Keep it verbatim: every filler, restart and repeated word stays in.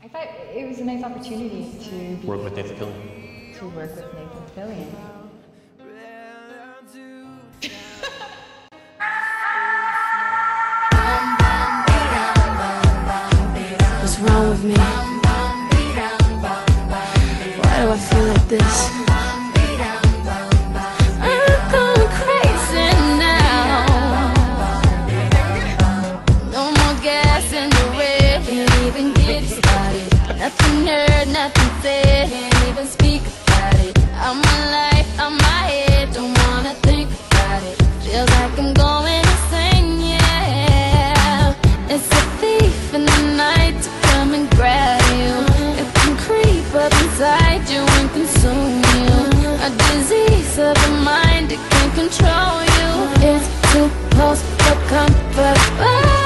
I thought it was a nice opportunity to be, Work with Nathan Fillion. to work with Nathan Fillion. What's wrong with me? Why do I feel like this? I'm going crazy now. No more gas in the red. Can't even get it started. Nothing heard, nothing said. Can't even speak about it. I'm my life, I'm my head. Don't wanna think about it. Feels like I'm going insane, yeah. It's a thief in the night to come and grab you. It can creep up inside you and consume you. A disease of the mind, it can control you. It's too close for comfort.